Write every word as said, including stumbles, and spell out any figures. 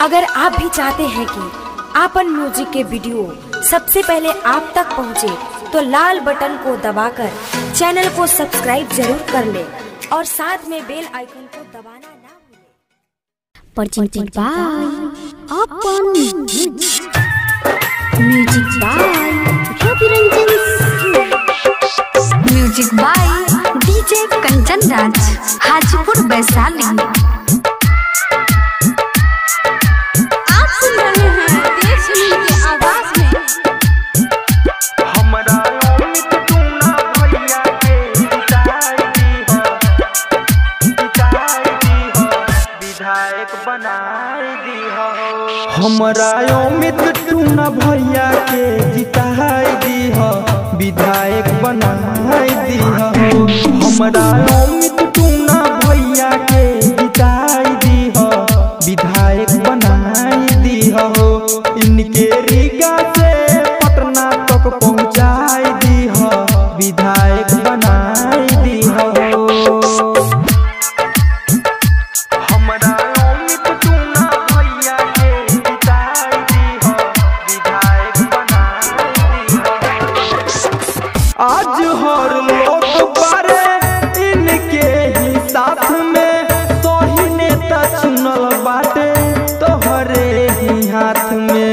अगर आप भी चाहते हैं कि आपन म्यूजिक के वीडियो सबसे पहले आप तक पहुंचे, तो लाल बटन को दबाकर चैनल को सब्सक्राइब जरूर कर ले और साथ में बेल आइकन को दबाना ना भूलें। presented by आपन music by Ravi Ranjan, music by DJ Kanchan Raj, Hajipur Vaishali. हमरा अमित टूना भैया के जिताई दी हो, विधायक बनाई दी हो। हमरा अमित टूना भैया के जिताई दी हो, विधायक बनाई दी हो। इनके रीगा से पटना तक पहुँचाई दी हो, विधायक बनाई दी हो। आज हर लोग बारे इनके ही साथ में, सही नेता चुनल बाटे तोहरे ही हाथ में।